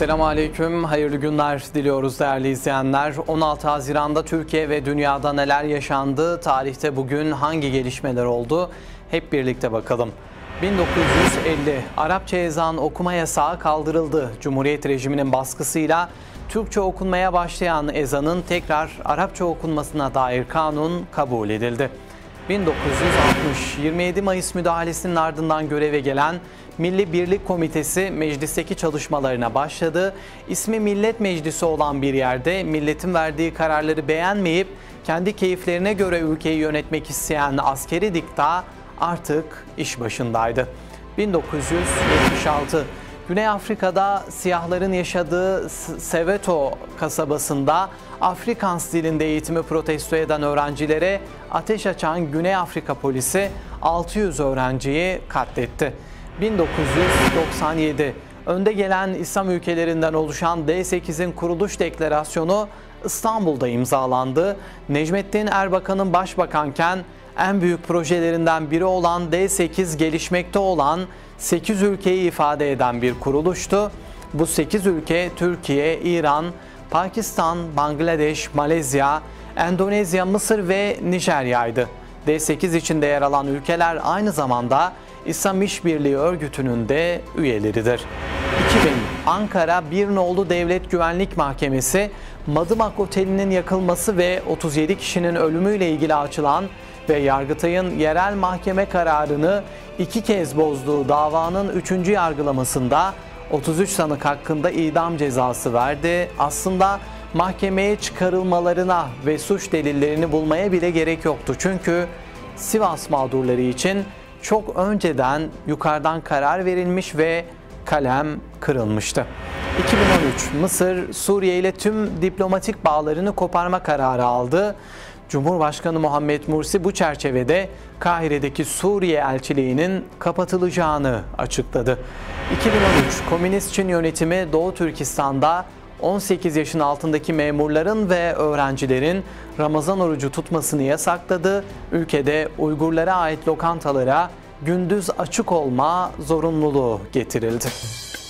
Selamünaleyküm, hayırlı günler diliyoruz değerli izleyenler. 16 Haziran'da Türkiye ve dünyada neler yaşandı? Tarihte bugün hangi gelişmeler oldu? Hep birlikte bakalım. 1950 Arapça ezan okuma yasağı kaldırıldı. Cumhuriyet rejiminin baskısıyla Türkçe okunmaya başlayan ezanın tekrar Arapça okunmasına dair kanun kabul edildi. 1960 27 Mayıs müdahalesinin ardından göreve gelen Milli Birlik Komitesi meclisteki çalışmalarına başladı. İsmi Millet Meclisi olan bir yerde milletin verdiği kararları beğenmeyip kendi keyiflerine göre ülkeyi yönetmek isteyen askeri dikta artık iş başındaydı. 1976 Güney Afrika'da siyahların yaşadığı Soweto kasabasında Afrikaans dilinde eğitimi protesto eden öğrencilere ateş açan Güney Afrika polisi 600 öğrenciyi katletti. 1997 önde gelen İslam ülkelerinden oluşan D8'in kuruluş deklarasyonu İstanbul'da imzalandı. Necmettin Erbakan'ın başbakanken en büyük projelerinden biri olan D8 gelişmekte olan 8 ülkeyi ifade eden bir kuruluştu. Bu 8 ülke Türkiye, İran, Pakistan, Bangladeş, Malezya, Endonezya, Mısır ve Nijerya'ydı. D8 içinde yer alan ülkeler aynı zamanda İslam İşbirliği Örgütü'nün de üyeleridir. 2000 Ankara Bir Nolu Devlet Güvenlik Mahkemesi, Madımak Oteli'nin yakılması ve 37 kişinin ölümüyle ilgili açılan ve Yargıtay'ın yerel mahkeme kararını 2 kez bozduğu davanın 3. yargılamasında 33 sanık hakkında idam cezası verdi. Aslında mahkemeye çıkarılmalarına ve suç delillerini bulmaya bile gerek yoktu. Çünkü Sivas mağdurları için çok önceden yukarıdan karar verilmiş ve kalem kırılmıştı. 2013 Mısır Suriye ile tüm diplomatik bağlarını koparma kararı aldı. Cumhurbaşkanı Muhammed Mursi bu çerçevede Kahire'deki Suriye elçiliğinin kapatılacağını açıkladı. 2013 Komünist Çin yönetimi Doğu Türkistan'da 18 yaşın altındaki memurların ve öğrencilerin Ramazan orucu tutmasını yasakladı. Ülkede Uygurlara ait lokantalara gündüz açık olma zorunluluğu getirildi.